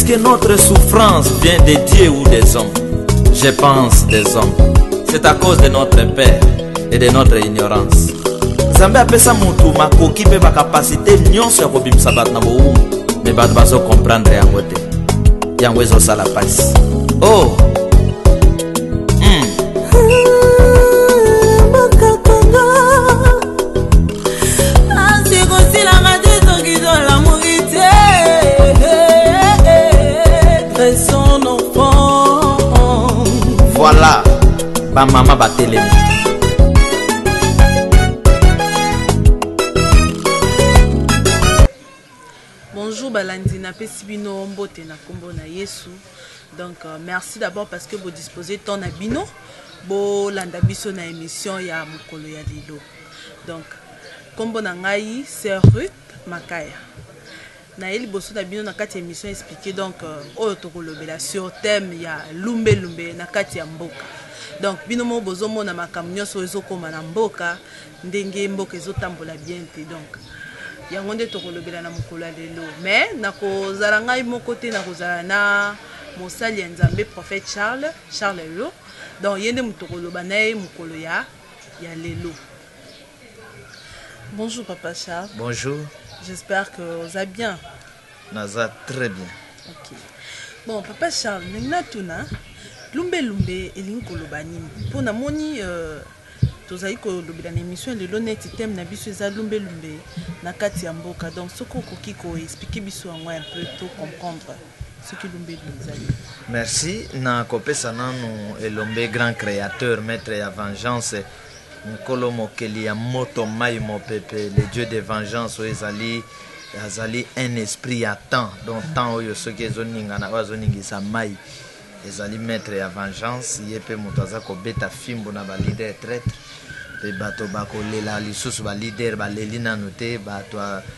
Est-ce que notre souffrance vient des dieux ou des hommes? Je pense des hommes. C'est à cause de notre père et de notre ignorance. Nzambe apesa mutu makoki pe ba capacité nyonso ya kobimisa bato na bowumbu, mais bato bazo comprendre yango te. Yango ezosala pasi. Oh voilà, ba maman ba télé. Bonjour Balandi na pesibino mbote na kombo na Yesu. Donc merci d'abord parce que vous disposez ton abino bo landa biso na émission ya mukolo ya lelo. Donc kombo na ngai c'est Ruth Makaya. Na eli boso na bino na kati émission expliqué donc oyo tokolobela sur thème ya lumbe lumbe na kati ya mboka. Donc bino mo bozo mona makambo nyonso ezokoma na mboka ndenge mboka ezotambola bien te. Donc yango nde tokolobela na mokolo lelo, mais nakozala ngai moko te, nakozala na mosali ya Nzambe prophète Charles Lo. Donc yende mutokoloba na ye mokolo ya lelo. Bonjour Papa Charles. Bonjour. J'espère que vous allez bien. Naza très bien. Ok. Bon, Papa Charles, maintenant, lumbe elingi koloba nini. Pour na moni tozali kolobela na émission lelo neti thème na biso eza lumbe na kati ya mboka. Donc soko koki ko expliquer biso yango un peu to comprendre ce que lumbe ezali. Merci na kopesa nanu elombe grand créateur maître ya vengeance. Nkolo mokeli ya moto mai mopepe, le dieu de vengeance ezali un esprit à temps, donc temps oyo soki ezoninga na bazoningisa mai ezali maître ya vengeance. Ye pe moto aza kobeta fimbo na ba leader traître pe bato bakolela lisusu ba leader baleli nanu te, bato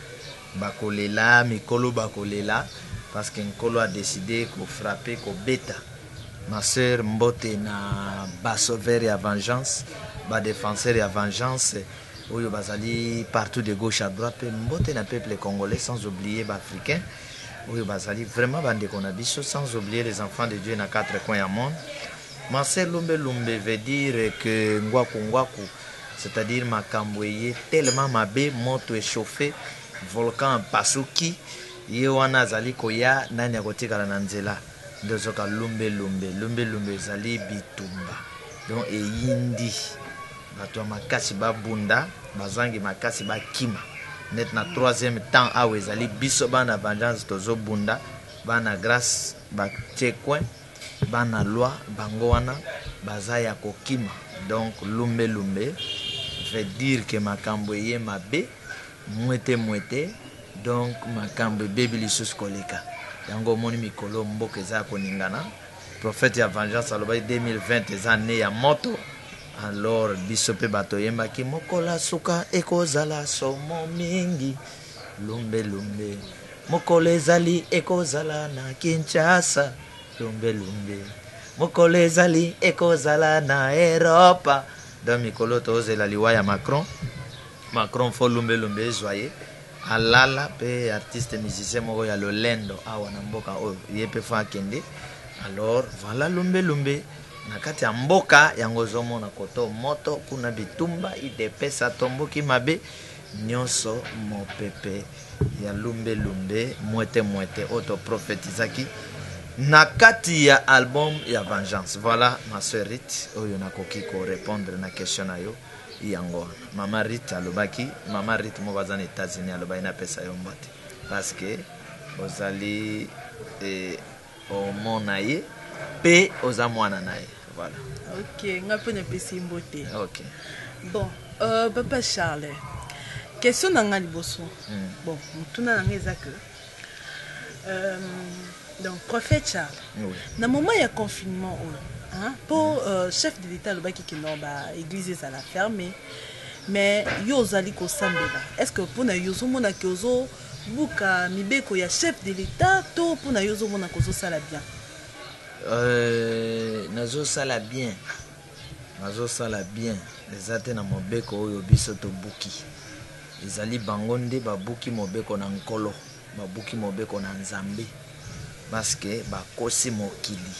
bakolela mikolo bakolela parce que nkolo a décidé ko frapper ko beta. Ma sœur mbote na ba sauveur ya vengeance, ba défenseur ya vengeance oyo bazali partout de gauche à droite, mbote na peuple congolais, sans oublier ba africain oyo bazali vraiment bande qu'on a biso, sans oublier les enfants de Dieu na quatre coins du monde. Ma sœur lumbe veut dire que ngwaku, c'est-à-dire makambo ye tellement mabe, moto échauffé, volcan pasuki, ye wana azali koya nani akotikala na nzela ndozoka lumbe ezali bitumba, donc eyindi bato makasi babunda bazangi makasi bakima net na troisième temps awe ezali biso bana vengeance tozo bunda bana grâce ba tchekwe bana loi bango wana bazaya kokima. Donc lumbe veut dire que makambo ye mabe mwete donc makambo baby lisusu koleka yango moni mikolo mboka eza koningana. Prophète ya vengeance aloba 2020 eza ne ya moto. Alors biso pe bato yembaki mokola suka ekozala somo mingi lumbe mokolo ezali ekozala na Kinshasa lumbe mokolo ezali ekozala na Europa. Dans mikolo tozela liwa ya Macron fo lumbe ezoye alala pe artiste musicien moko ya lolendo awa na mboka oyo ye pe fa kende. Alors voilà lumbe na kati ya mboka yango zomona koto moto kuna bitumba idepesa tomboki mabe nyonso mopepe ya lumbe mwete auto prophétisaki na kati ya album ya vengeance. Voilà ma sœur Rit oyo nakoki ko répondre na question na yo yango. Mama Rit alobaki, mama Rit mo bazana États-Unis aloba ina pesa yo mbote parce que ozali omona ye pe oza mwana naye. Voilà. Ok, nga pona pesi mbote. Ok. Bon, Papa Charles, question nanga liboso. Bon, mutuna nanga ezaka. Donc prophète Charles. Oui. Na moment ya confinement pour chef de l'État le baki ki non ba église ça la fermé. Mais yo zali ko sambela. Est-ce que pour na yozo mona ki ozo buka mibeko ya chef de l'État to pour na yozo mona ko zo sala bien? Nazo sala bien ezate na mobeko oyo biso to buki ezali bango nde babuki mobeko na nkolo babuki mobeko na Nzambe parce que bakosi mokili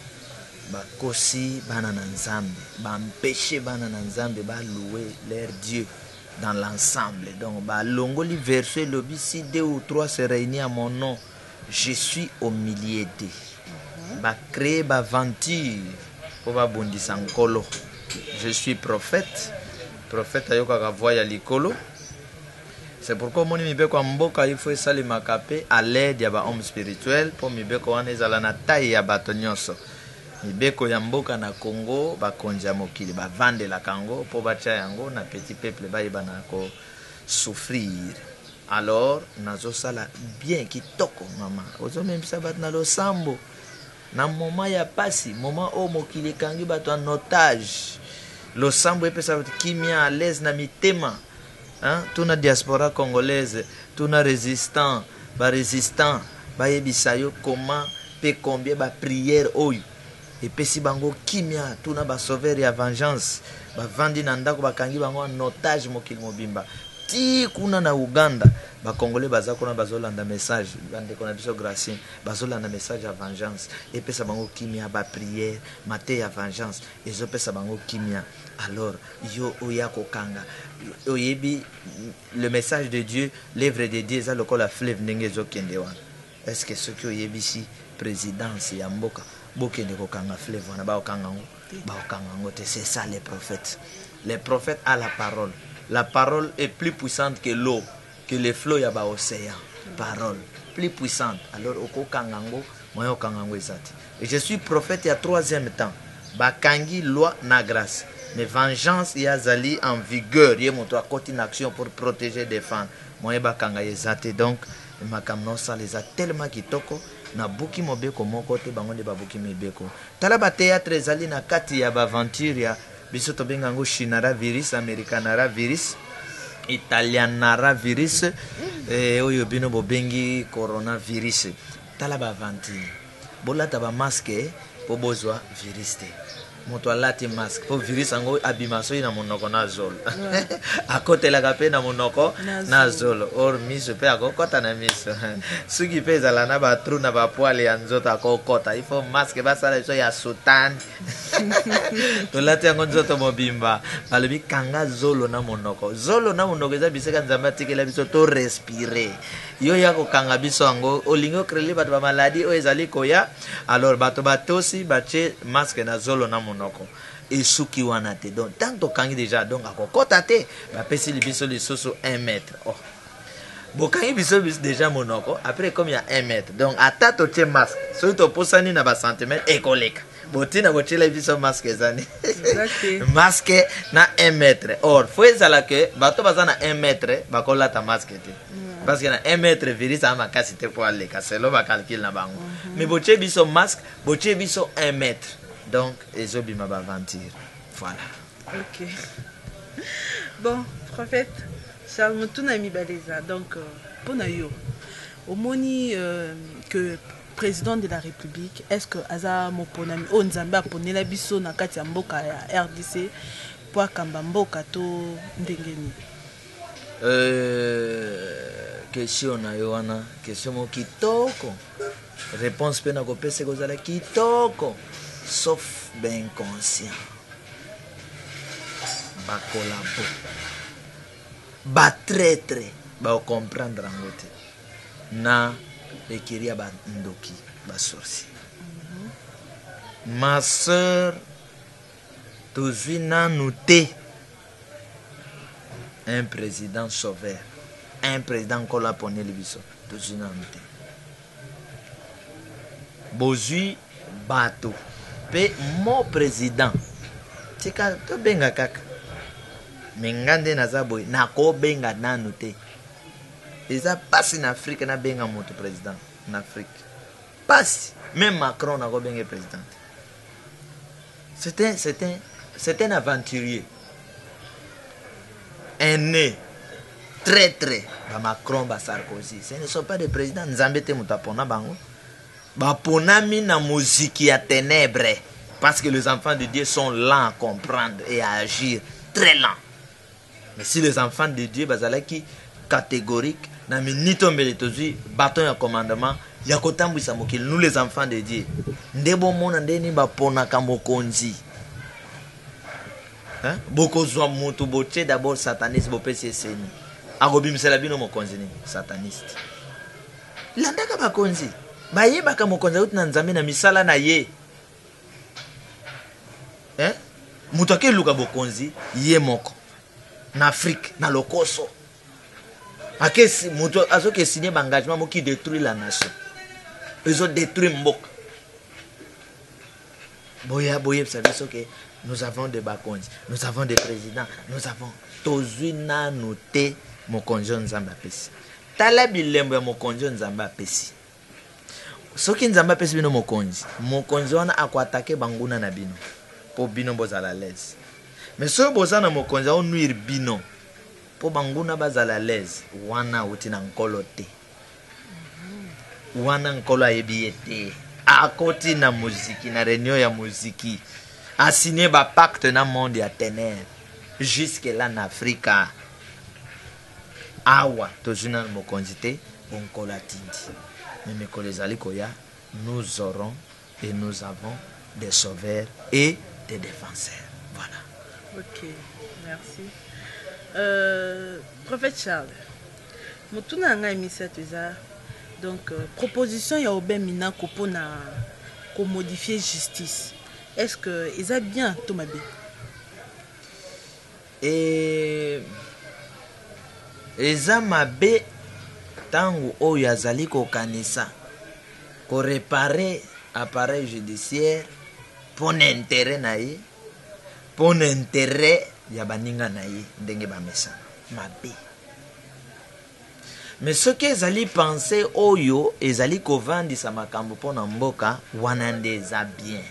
bakosi bana na nzambe bampêche bana na nzambe balouer leur Dieu dans l'ensemble. Donc balongoli verset lobi si 2 ou 3 se réunissent à mon nom, je suis au milieu d'eux. Créer aventure pour babondisa nkolo. Je suis prophète ayoka voya likolo. C'est pourquoi mon mibeko mboka il faut sali makape à l'aide ya ba homme spirituel pour mibeko wana ezala na taille ya bato nyonso. Mibeko ya mboka na Congo bakonja mokili bavandela kango po batia yango na petit peuple bayeba na ko souffrir. Alors nazosala bien kitoko mama ozo membisa bat na losambo na moment ya pasi moment o mokili kangi bato en otage losambo epesa bato kimia à l'aise na mitema. Hein? Tuna diaspora congolaise tuna résistant bayebisa yo comment pe combien ba prière oyo epesi bango kimia tuna ba sauver ya vengeance bavandi na ndako bakangi bango en otage mokili mobimba ti kuna na Uganda bakongole baza kuna bazolanda message bande kona biso Gracien bazolanda message ya vengeance epesa bango kimia ba prière mate ya vengeance ezopesa bango kimia. Alors yo oya kokanga oyebi le message de Dieu, l'œuvre de Dieu ça lokola fleuve ndenge zokende wana. Est-ce que ce que oyebi si présidence ya mboka bokende kokanga fleuve wana ba okanga ngo te? C'est ça les prophètes. Les prophètes a la parole. La parole est plus puissante que l'eau, que les flots ya ba océan. Parole plus puissante. Alors okokanga ngo moyo okanga ngo ezati. Et je suis prophète ya 3e temps. Bakangi loi na grâce. Mais vengeance yazali en vigueur. Yé monto akoti une action pour protéger, défendre. Moye bakanga ezate. Donc makamno ça les a tellement kitoko na buki mobeko moko te bango de babuki mebeko. Tala ba théâtre ezali na kati ya ba aventure ya biso to benga ngo Chinara virus, Americanara virus, Italianara virus, oyo bino bobengi coronavirus. Tala ba aventure. Bolata ba masque po bozwa virus te. Moto alati masque po virus ango abimaso ina monoko na zolo. Akotela kape na monoko na zolo. Or miso pe akokota na miso. Suki pe zala na ba trou na ba poale ya nzoto akokota. Ifo masque basala so ya sultan. To lati ango nzoto mobimba. Balobi kanga zolo na monoko. Zolo na monoko eza biseka nzamba tikela biso to respirer. Yo ya ko kanga biso ango olingo kreli bato ba maladie o ezali koya. Alors bato batosi bache masque na zolo na monoko. Et suki wana te. Donc tant to kangi déjà donc akokota te ba pesi libiso lisoso 1 mètre. Oh. Bokangi biso déjà monoko après comme il y a 1 mètre. Donc ata to tie masque. So to posani na ba centimètre ekoleka. Botina bochela biso masque zani. Masque na 1 mètre. Or faut ezala que bato bazana 1 mètre bakola ta masque te. Parce que na 1 mètre virus a makasi te pour aller c'est là ba calcul na bango. Mais boche biso masque, boche biso 1 mètre. Donc ezobi ma aventure. Voilà. OK. Bon, prophète Charles Tunami Baleza. Donc pour yo omoni que président de la République, est-ce que aza moponami o nzambe aponela biso na kati ya mboka ya RDC pour kamba mboka to ndengeni? Question na yo wana question mo kitoko. Réponse pe na ko pese ko zala kitoko sauf ben conscient. Ba collabo. Ba traître ba comprendre ngote. Na ekiria ba ndoki ba sorci. Ma sœur tozina nouté un président sauveur, un président qu'on a ponné le biso tozina nouté. Bozui bato pe mon président tika to benga kaka mengande nazaboy na ko benga nanu te. Eza passe en Afrique na benga moto président en Afrique. Passe même Macron na ko benga président. C'est un aventurier. Un né traître ba Macron ba Sarkozy. Ce ne sont pas des présidents nzambe te mutapona bango. Ba ponami na musique ya ténèbres parce que les enfants de Dieu sont lents à comprendre et à agir, très lents. Mais si les enfants de Dieu bazalaki catégorique na minito mbele tozi bâton ya commandement ya kotambwisa mokili, nous les enfants de Dieu. Ndebo mona ndeni baponaka mokonzi. Hein? Bokozwa mutu boche d'abord sataniste bopesi eseni. Akobimisela bino mokonzi ni sataniste. Landaka bakonzi. Bayebaka mokonzi uti na nzambe na misala na ye. Hein? Mutu akeluka bokonzi ye moko. Na Afrique, na lokoso. Akesi mutu azoke signer engagement mo qui détruit la nation. Ils ont détruit mboka. Boya ça que nous avons des bakonzi, nous avons des présidents, nous avons tozwina noté mokonzi nzamba pesi. Tala bilembo ya mokonzi nzamba pesi. Soki nzamba pesi bino mokonzi wana akwatake banguna na bino. Po bino bozala l'aise. Mais so bozana mokonzi o nuire bino. Po banguna bazala l'aise. Wana uti na nkolo te. Wana nkolo ayebi te. Akoti na muziki, na réunion ya muziki. A signé ba pacte na monde ya ténèbres. Jusque là en Afrique. Awa, tozuna mokonzi te, nkolo atindi. Mais mekolo ezali koya, nous aurons et nous avons des sauveurs et des défenseurs. Voilà. Ok, merci. Prophète Charles, mutuna nga emisa teza donc proposition ya Obin Minako pour na ko modifier justice. Est-ce que eza bien Tomabe? Et eza mabe tangu oyo azali ko kanisa ko réparer appareil judiciaire pour intérêt na ye, pour intérêt ya baninga na ye ndenge bamesa mabe. Mais ce que ezali penser oyo ezali kovandisa makambo pona mboka wana ndeza bien.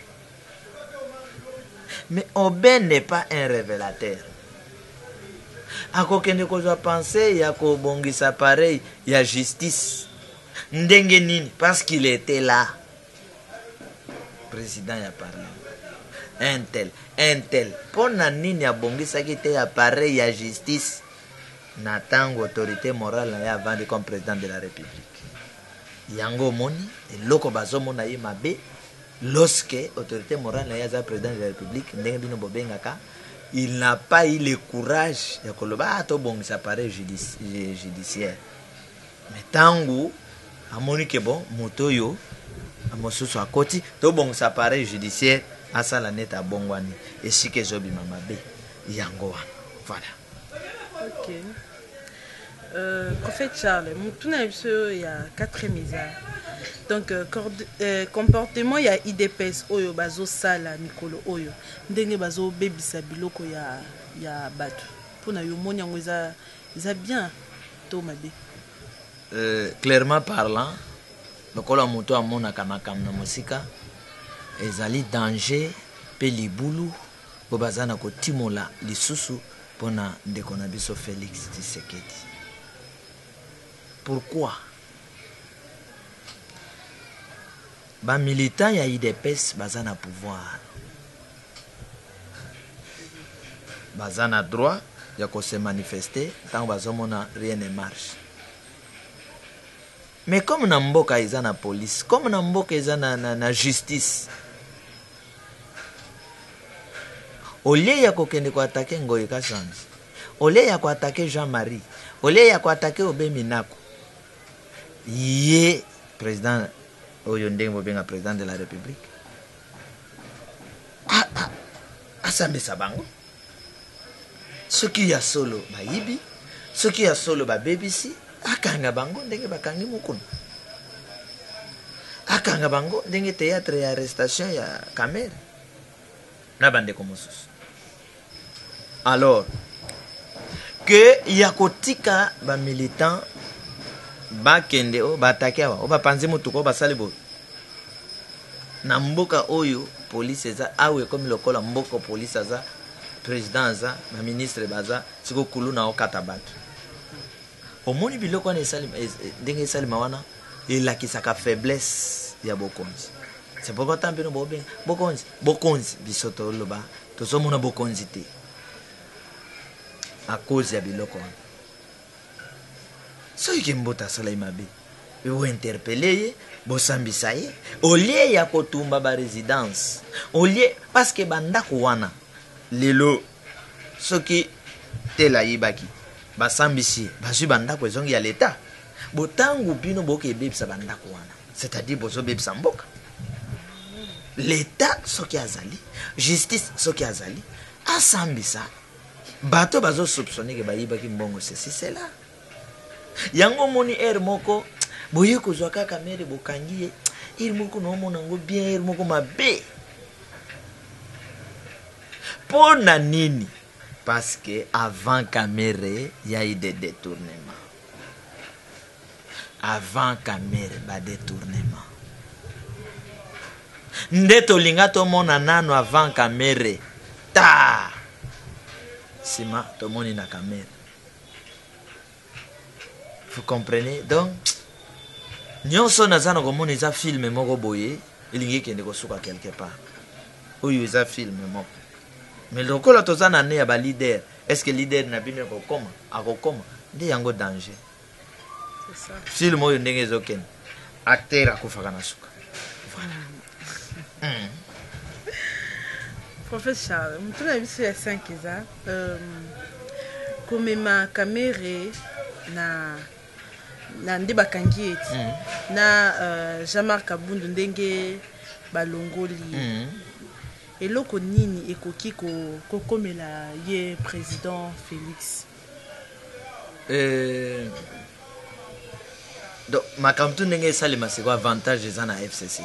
Mais Obin n'est pas un révélateur. Akokende kozwa penser ya kobongisa pareil ya justice ndenge nini parce qu'il était là. Président ya parlé. Un tel. Pona nini abongisaki te ya pareil ya justice na tango autorité morale na ya avandi comme président de la République. Yango moni eloko bazomona ye mabe lorsque autorité morale na ya za président de la République ndenge bino bobengaka, il n'a pas eu le courage de koloba to bongisa pareil judiciaire. Mais tango amoni ke bon motoyo amosusu akoti to bongisa pareil judiciaire asala neta bongwani esike zobi mamabe yango wana. Voilà. Ok. Prophète Charles, mutuna biso ya 4e misa. Donc comportement ya IDPS oyo bazo sala mikolo oyo ndenge bazo bebisa biloko ya bato. Pona yo moni yango eza bien to mabe. Clairement parlant, lokola moto amonaka makambo na mosika ezali danger pe libulu bo bazana kotimola lisusu pona ndeko na biso Félix Tshisekedi. Pourquoi? Ba militant ya IDPS bazana pouvoir. Bazana droit ya ko se manifester tant bazomona rien ne marche. Mais comme na mboka eza na police, comme na mboka eza na justice, ole ya kokende ko attaquer Ngoyi Kassanzi, ole ya ko attaquer Jean-Marie, ole ya ko attaquer Obin Minako, ye président oyo ndenge bobenga président de la République asambisa bango soki ya solo bayibi, soki ya solo babebisi, akanga bango ndenge bakangi mukunu, akanga bango ndenge théâtre ya arrestation ya Kamere na bandeko mosusu. Alors que ya kotika ba militant bakende o batake awa o bapanzi mutuko basali bo na mboka oyo police eza awe comme lokola mboko police aza président aza na ministre baza siko kulu na okata bato omoni biloko na esali ndenge esali mawana elakisaka faiblesse ya bokonzi. C'est pourquoi tambe no bobe bokonzi bisoto loba tozomona bokonzi te à cause ya biloko. Soki mbota sala imabe vous interpellez, vous sambissaye, au lieu ya kotumba ba résidence, au lieu, parce que bandako wana, lelo, soki tela yibaki, ba sambisi, basu bandako ezongi ya l'État, botangu bino boke bebisa bandako wana, c'est-à-dire bozo bebisa mboka. L'État, soki azali, justice, soki azali, asambisa, bato bazo soupçonner que ba yibaki mbongo, ceci, c'est là. Yango moni moko, boye kozwa kaka mere bokangi ir moko no mona ngo bien ir moko mabe pona nini parce que avant caméra il y a eu des détournements avant caméra ba détournement ndeto linga to mona nano avant caméra ta sima to moni na caméra vous comprenez donc nyonso nazana komona eza film moko boye elingi kende kosuka quelque part oyo eza film moko mais lokola toza na ne ya ba leader est-ce que leader na bino akokoma nde yango danger c'est ça film oyo ndenge ezokende acteur akufaka na suka voilà Professeur mutu na biso ya 5 eza komema kamere na nde bakangi eti na Jean-Marc Kabundu ndenge balongoli eloko nini ekoki kokomela ye président Félix donc makamtu ndenge esalema siko avantage eza na FCC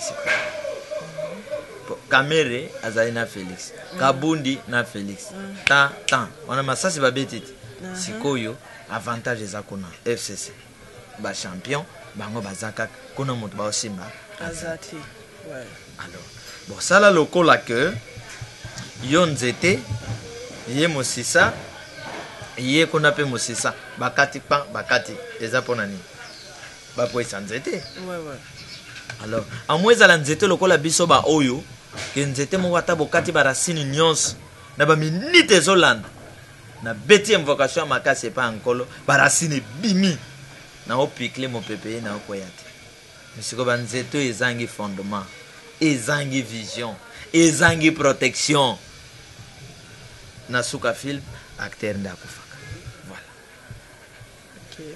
Kamere azali na Félix Kabundi na Félix ta wana masasi babetiti sikoyo avantage eza kuna FCC ba champion bango bazaka kuna moto ba osimba azati ouais alors bon ça là lokola que yo nzete ye mosisa ye kuna pe mosisa bakati eza pona ni ba poisa nzete ouais alors amweza la nzete lokola biso ba oyo ke nzete mo wata bokati ba racine nyonso na ba minute zolanda na beti invocation makasi pa nkolo ba racine bimi na opikle mo pepe na okoyate misiko banzeto ezangi fondement ezangi vision ezangi protection na suka film acteur nda kufaka voilà OK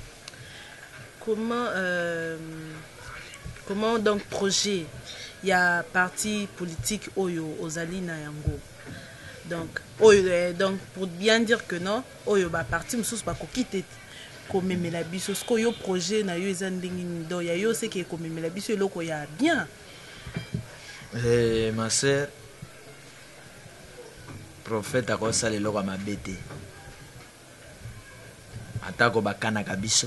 comment donc projet il y a parti politique oyo ozali na yango donc pour bien dire que non oyo ba parti mususu ba kokite komemela biso sko yo projet na yo eza ndingi ndo ya yo c'est que komemela biso eloko ya bien ma sœur prophète akosala eloko ya mabe te atako bakanaka biso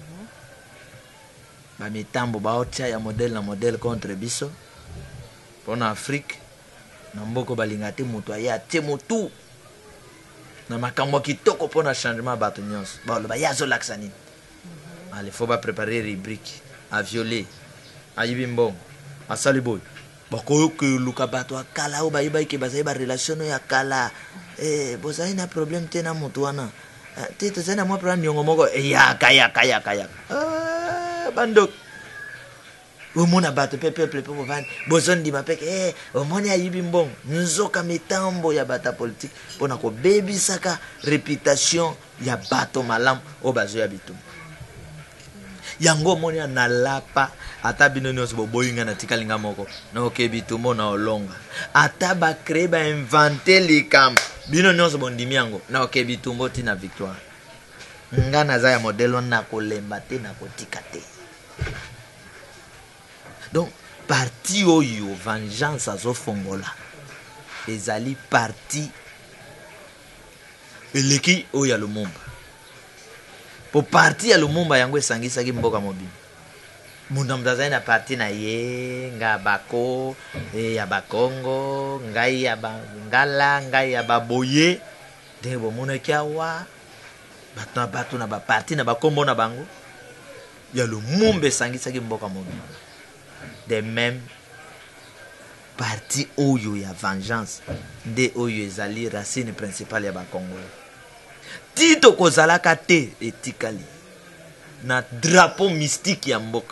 bamitambo baotya ya modèle na modèle contre biso mpona Afrique na mboko balinga te moto aye atie motu na makambo kitoko mpona changement bato nyonso baloba ye azolakisa nini ale fo bapréparer rubrique aviole ayibi mbongo asali boyo bakoyokoluka bato akala oyo bayebaki ke bazali barelation oyo ya kala bozali na problème te na moto wana te tozali na mwa problème niongo moko yaka bandok omona bato pe peuple pe bovandi bozondima peke omoni ayibi mbongo nzoka mitambo ya bata politique mpona kobebisaka réputation ya bato malamu oyo bazoya bitumba yango omoni na lapa ata bino nyonso boboyinga na tikalinga moko na okebi bitumba na olonga ata bacrée bainvente likambo bino nyonso bondimi yango na okebi bitumba tina victoire nga naza ya modele na kolemba te na kotika te. Donc parti oyo vengeance azofongola ezali parti eleki oyo ya Lumumba po parti ya Lumumba yango esangisaki mboka mobile mundu mtazali na parti na ye nga bako ya bakongo ngai ya bangala ngai ya baboye ndenge bomonaki awa bato na baparti na bakombo na bango ya Lumumba esangisaki mboka mobile. De même parti oyo ya vengeance nde oyo ezali racine principale ya bakongo tito kozalaka te etikali na drapeau mystique ya mboka.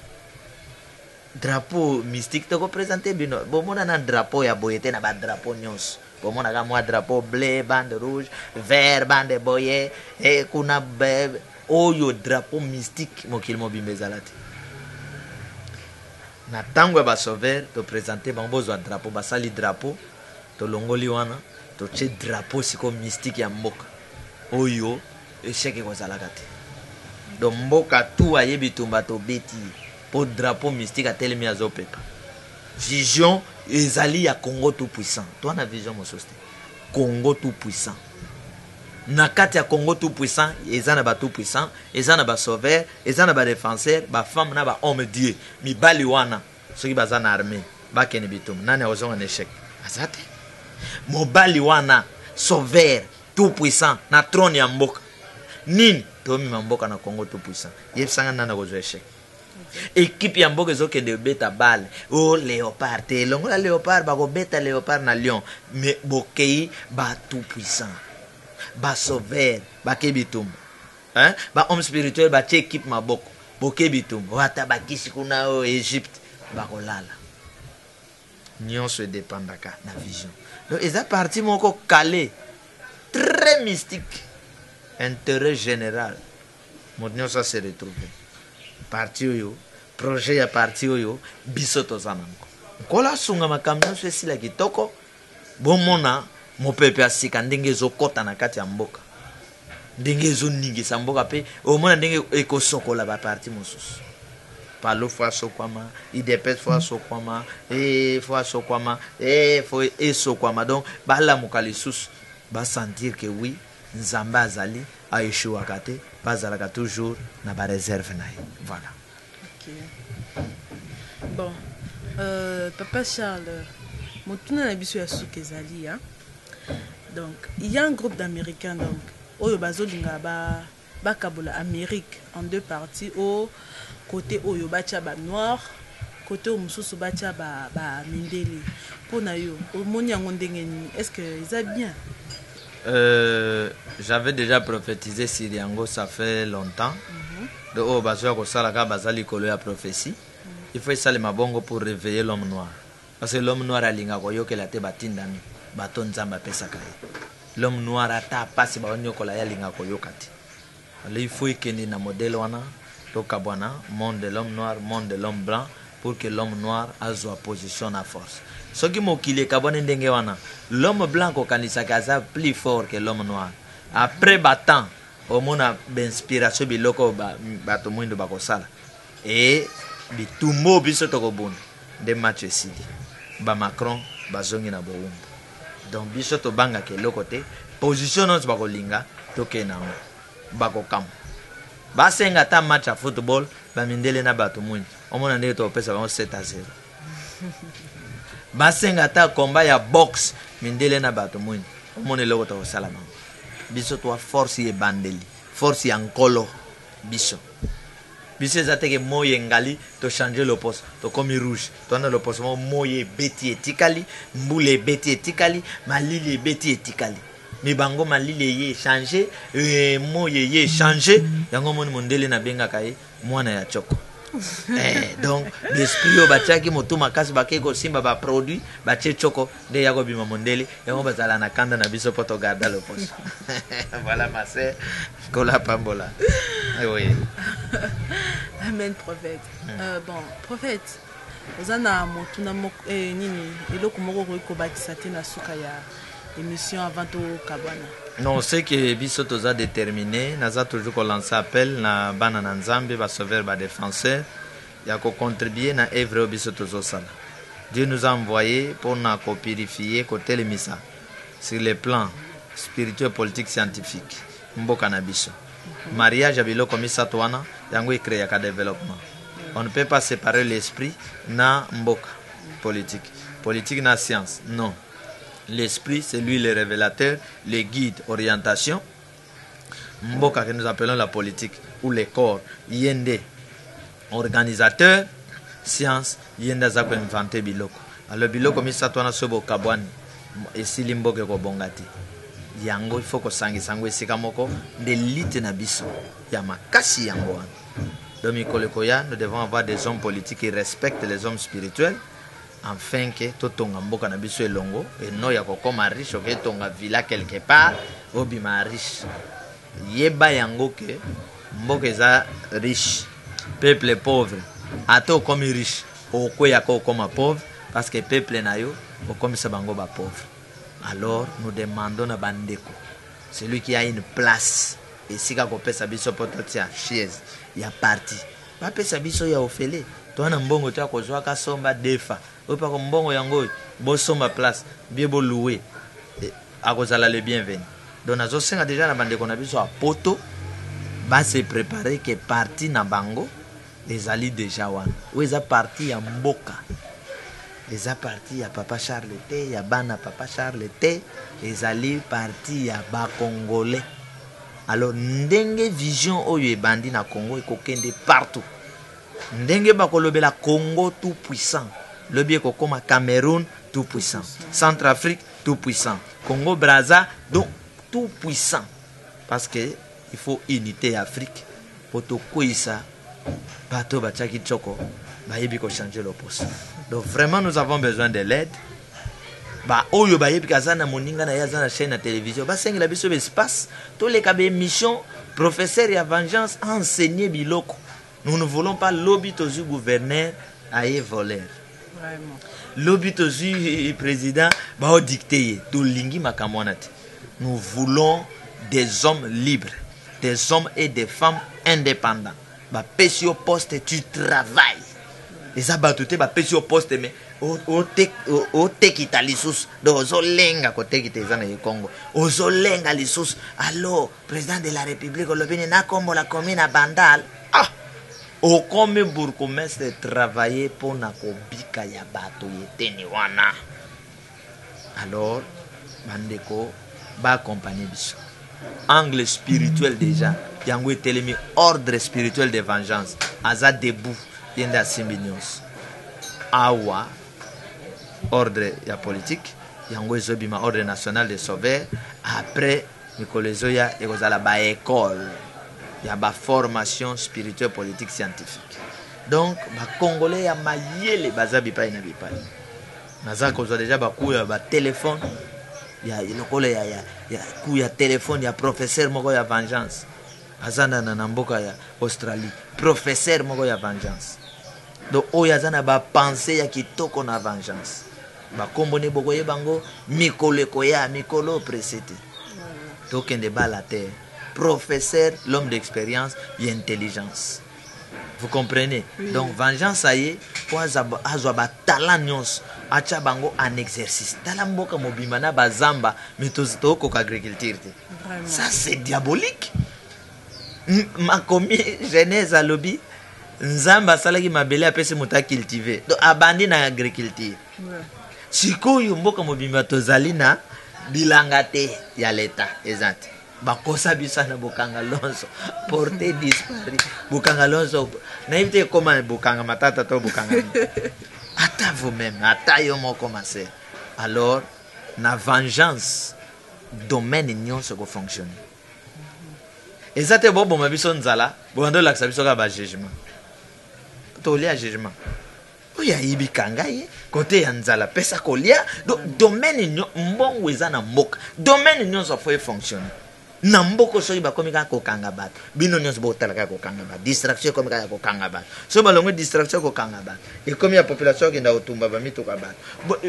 Drapeau mystique toko présenter bino. Bomona na drapeau ya boyete na ba drapeau nyonso. Bomona ka mwa drapeau bleu, bande rouge, vert, bande boye, et kuna oyo drapeau mystique mokili mobimba ezalati. Na tango ya ba sauver to présenter bango zo drapeau basali drapeau to longoli wana to che drapeau siko mystique ya mboka. Oyo échec ekozalaka te. Do mboka tu ayebi tumba to beti po drapeau mystique atelemi azopepa. Vision ezali ya Congo tout puissant. Toi na vision mosusu te. Congo tout puissant. Na kati ya Congo tout puissant, ezana ba tout puissant, ezana ba sauveur, ezana ba défenseur, ba femme na ba homme Dieu. Mibali wana soki bazana armée, ba kene bitum. Nani ozonga échec. Azate. Mobali wana sauveur tout puissant na trône ya mboka. Nini tomi mboka na Congo tout puissant. Yebsanga nana ko échec. Équipe ya mboka ezoke de beta balle. Oh léopard, te longola léopard ba ko beta léopard na lion, mais bokei ba tout puissant. Ba sauveur, ba kebitum. Hein? Ba homme spirituel ba che équipe maboko. Bokebitum. Wata ba kisi kuna o Égypte ba kolala. Nyonso dépendaka na vision. Donc eza parti moko calé, très mystique. Intérêt général. Mon nyonso se retrouver. Parti oyo, projet ya parti oyo biso tozanango. Kola sunga makamyo so esila kitoko. Bomona mopepe asika ndenge ezokota na kati ya mboka. Ndenge ezoningisa mboka pe omona ndenge ekosokola ba parti mosusu. Palo fo asokwama, IDPS fo asokwama, fo asokwama, fo esokwama. Donc bala mokalisusu ba sentir que oui, Nzamba azali a échoué kate, bazalaka toujours na ba réserve na. Voilà. OK. Bon, Papa Charles, motuna na biso ya sukezali hein. Donc, il y a un groupe d'Américains donc oyo bazolinga ba kabola Amérique en deux parties au côté oyo bacha ba noir, côté au mususu bacha ba mindele. Pona yo, omoni yango ndenge ni, est-ce que ça bien? J'avais déjà prophétisé sur Yango, ça fait longtemps. De oh bazoya ko sala ka bazali kolo ya prophétie. Il faut ça le mabongo pour réveiller l'homme noir. Parce que l'homme noir alinga ko yokela te batindami. Baton Nzamba pesa kai. L'homme noir ata pasi ba onyokola ya linga ko yokati. Alors il faut ikende na modèle wana to kabwana monde de l'homme noir, monde de l'homme blanc pour que l'homme noir azwa position à force. Soki mokile kabwana ndenge wana, l'homme blanc ko kanisa kaza plus fort que l'homme noir. Après battant omona inspiration biloko bato mwindo bakosala. Et bitumbo biso tokobunda de match sidi. Ba Macron bazongi na boumbu. Donc biso to banga ke lokote position nos bakolinga toke na bakokam basenga ta match ya football ba mindele na bato mwini omona ndenge to pesa ba 7-0 basenga ta combat ya box mindele na bato mwini omona loko to salama biso to force ye bandeli force ya nkolo biso ezateke moye ngali to changer le poste to komi rouge to na le poste moye beti etikali mbule beti etikali malili beti etikali mibango malili ye changer moye ye changer yango moni mondele na benga kai mwana ya choko donc l'esprit yo bachaki motu makasi bakeko simba ba produit bache choko de yako bima mondele yango bazala na kanda na biso poto garda le poste. Voilà ma sœur kola pambola. Oui. Amen prophète. Bon prophète ozana motuna nini eloko moko ko bakisa te na suka ya émission avant to kabana. Non, c'est que biso toza déterminé, naza toujours ko lancer appel na bana na Nzambe ba sauveur ba défenseur ya ko contribuer na œuvre biso tozo sala. Dieu nous a envoyé pour na ko purifier ko telemisa sur les plans spirituel, politique, scientifique. Mboka na biso. Mariage a biloko misato wana yango créer ka développement. On ne peut pas séparer l'esprit na mboka politique. Politique na science. Non. L'esprit, c'est lui le révélateur, le guide, orientation. Mboka que nous appelons la politique ou les corps. Yende, organisateur, science, yende zako inventer biloko. Alors biloko misato wana sobo kabwani. Esili mboke ko bongati. yango il faut kosangisa yango esika moko nde lite na biso ya makasi yango wana. Donc mikolo koya, nous devons avoir des hommes politiques qui respectent les hommes spirituels afin que totonga mboka na biso elongo et no ya kokoma riche oke tonga villa quelque part obima riche. Yeba yango ke mboka eza riche, peuple pauvre ata okomi riche okweya ko okoma pauvre parce que peuple na yo okomisa bango ba pauvre. Alors nous demandons na bandeko celui qui a une place esika kopesa biso pototi ya chaise ya parti bapesa biso ya ofele toana mbongo tia kozwa ka somba defa opa ko mbongo yango bo somba place bien bo louer akozala le bienvenu. Donc nazo senga déjà na bandeko na biso a poto ba se préparer que parti na bango les ali déjà wana ou eza parti ya mboka eza parti ya papa Charles T ya bana papa Charles T ezali parti ya ba congolais. Alors ndenge vision oyo ebandi na Congo ekokende partout. Ndenge bakolobela Congo tout puissant, lobi ekokoma Cameroun tout puissant, Centrafrique tout puissant, Congo Brazza donc tout puissant parce que il faut unité Afrique pour to koisa bato bachaki choko bayebi ko changer le poste. Donc vraiment nous avons besoin de l'aide. Ba oyo bayebi kazana moninga na yazana chaîne na télévision ba sengela biso espace tous les kabe mission professeur ya vengeance enseigner biloko. Nous ne voulons pas lobby tozu gouverneur aye voleur. Vraiment. Lobby tozu président ba o dicter to lingi makamonate. Nous voulons des hommes libres, des hommes et des femmes indépendants. Ba pesi au poste tu travailles. Les abattutés ba pesi au poste mais o tekita lisusu do ozolenga kotekita eza na Congo ozolenga lisusu allo président de la république olobini na kombo la commune à Bandal o comme bourgmestre travailler pour na kobika ya bato yeteni wana. Alors bandeko ba accompagner biso angle spirituel déjà yango etelemi ordre spirituel de vengeance aza debout yenda simbinios awa ordre ya politique yango ezobima ordre national de sauveur après mikolezoya ekozala ba école ya ba formation spirituelle politique scientifique. Donc ba congolais ya mayele bazabi pa ina bipai naza kozwa déjà ba kuya ba téléphone ya lokole ya kuya téléphone ya professeur moko ya vengeance azana na mboka ya Australie professeur moko ya vengeance. Donc oyo azana ba pensée ya kitoko na vengeance ba kombone bokoye bango mikolo koya mikolo précédé tokende ba la terre professeur l'homme d'expérience et intelligence. Vous comprenez? Oui. Donc vengeance ça y est azwa ba talent nyons acha bango en exercice tala mboka mobimana bazamba metozo ko agriculture. Ça c'est diabolique. Ma commis Genèse à lobby nzamba salaki mabele apese muta cultiver donc abandi na agriculture. Sikoyo mboka mobimba tozali na bilanga te ya leta ezati bakosa bisana bokanga lonso porté disparu bokanga lonso na éviter comment bokanga matata to bokanga ata vous-même ata yo moko commencer. Alors na vengeance domaine nyonso ko fonctionner ezate bobo mabiso nzala bondo laksa biso ka ba jugement to lia jugement oya ibikanga ye côté ya nzala pesa kolia domaine mbongo eza na mboka domaine nyonso faut fonctionner na mboko so iba komika ko kanga bato bino nyonso botala ka ko kanga bato distraction komika ko kanga bato so balongo distraction ko kanga bato et comme ya population qui nda otumba ba mituka bato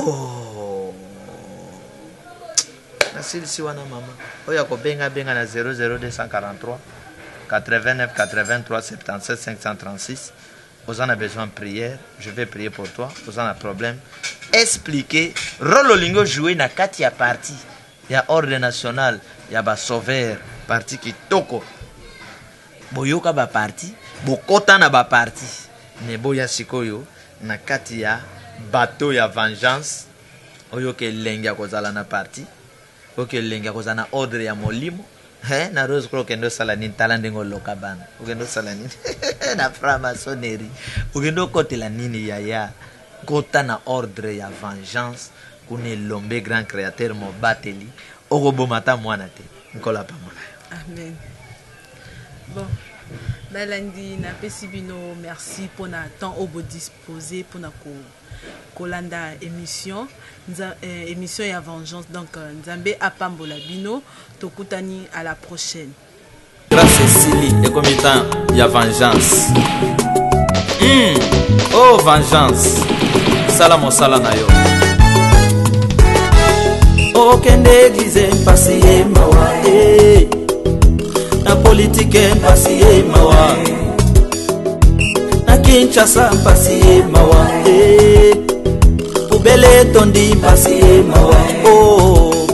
Nasil siwana mama oya ko benga na 00243 89 83 77 536. Vous en avez besoin de prière, je vais prier pour toi. Vous en avez un problème. Expliquez. Rôle lingo jouer na kati ya parti. Il y a ordre national, il y a ba sauveur, parti qui toko. Boyoka ba parti, bokota na ba parti. Ne boya sikoyo na kati ya bateau ya vengeance. Oyoke lenga kozala na parti. Oyoke lenga kozala na ordre ya molimo. Na rose croque ndo salani talande ngolo kabana ugendo salani na franc-maçonnerie ugendo kote la nini ya kota na ordre ya vengeance kune lombe grand créateur mo bateli orobomata mwana te nkola pa mona. Amen. Bon, balandi na pesibino merci pour na temps au disposé pour na kolanda émission émission ya vengeance donc Nzambe apambola bino tokutani à la prochaine. Grâce Cécilie et comme temps ya vengeance. Oh vengeance. Salam sala na yo. O kende église mpasi mawa na politique mpasi mawa na Kinshasa mpasi mawa Ubele tondi mpasi mawa oh